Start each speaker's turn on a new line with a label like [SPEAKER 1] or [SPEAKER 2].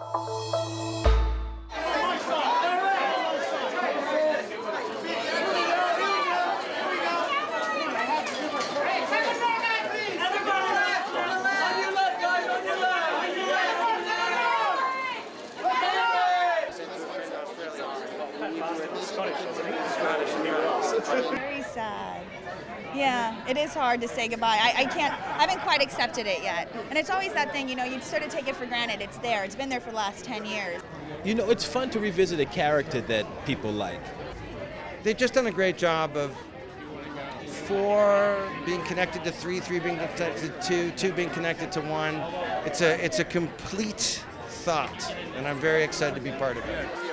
[SPEAKER 1] Very sad. Yeah, it is hard to say goodbye. I haven't quite accepted it yet. And it's always that thing, you know, you sort of take it for granted. It's there. It's been there for the last 10 years.
[SPEAKER 2] You know, it's fun to revisit a character that people like.
[SPEAKER 3] They've just done a great job of 4 being connected to 3, 3 being connected to 2, 2 being connected to 1. It's a complete thought, and I'm very excited to be part of it.